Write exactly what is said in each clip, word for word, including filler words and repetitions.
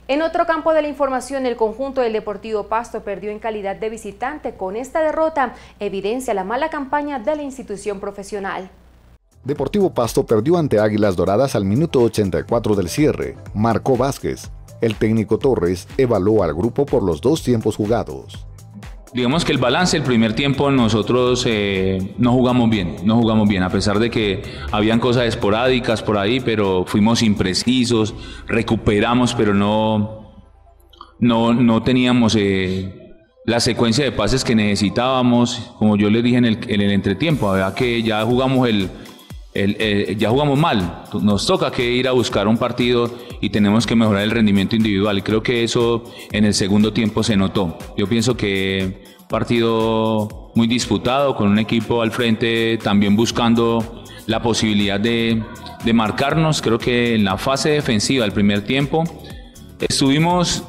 En otro campo de la información, el conjunto del Deportivo Pasto perdió en calidad de visitante. Con esta derrota evidencia la mala campaña de la institución profesional. Deportivo Pasto perdió ante Águilas Doradas al minuto ochenta y cuatro del cierre. Marcó Vázquez. El técnico Torres evaluó al grupo por los dos tiempos jugados. Digamos que el balance, el primer tiempo nosotros eh, no jugamos bien, no jugamos bien, a pesar de que habían cosas esporádicas por ahí, pero fuimos imprecisos, recuperamos, pero no, no, no teníamos eh, la secuencia de pases que necesitábamos. Como yo les dije en el, en el entretiempo, ¿verdad? Que ya jugamos el, el, el, ya jugamos mal, nos toca que ir a buscar un partido y tenemos que mejorar el rendimiento individual, y creo que eso en el segundo tiempo se notó. Yo pienso que un partido muy disputado, con un equipo al frente también buscando la posibilidad de, de marcarnos. Creo que en la fase defensiva del primer tiempo estuvimos,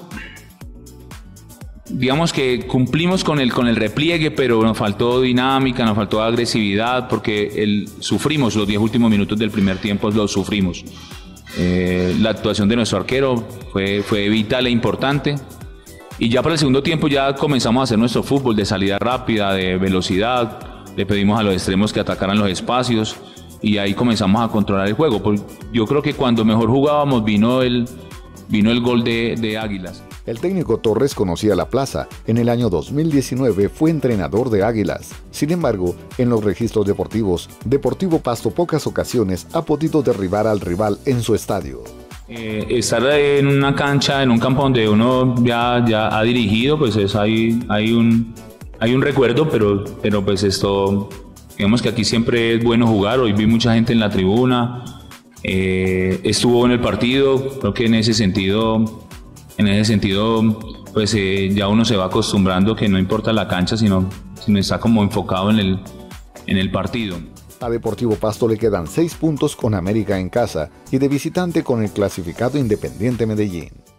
digamos que cumplimos con el, con el repliegue, pero nos faltó dinámica, nos faltó agresividad, porque el, sufrimos los diez últimos minutos del primer tiempo, los sufrimos. Eh, la actuación de nuestro arquero fue, fue vital e importante, y ya para el segundo tiempo ya comenzamos a hacer nuestro fútbol de salida rápida, de velocidad. Le pedimos a los extremos que atacaran los espacios y ahí comenzamos a controlar el juego. Yo creo que cuando mejor jugábamos vino el, vino el gol de, de Águilas. El técnico Torres conocía la plaza. En el año dos mil diecinueve fue entrenador de Águilas. Sin embargo, en los registros deportivos, Deportivo Pasto pocas ocasiones ha podido derribar al rival en su estadio. Eh, estar en una cancha, en un campo donde uno ya, ya ha dirigido, pues es, hay, hay, un, hay un recuerdo, pero, pero pues esto, digamos que aquí siempre es bueno jugar. Hoy vi mucha gente en la tribuna, eh, estuvo en el partido. Creo que en ese sentido... En ese sentido, pues eh, ya uno se va acostumbrando que no importa la cancha, sino, sino está como enfocado en el, en el partido. A Deportivo Pasto le quedan seis puntos con América en casa y de visitante con el clasificado Independiente Medellín.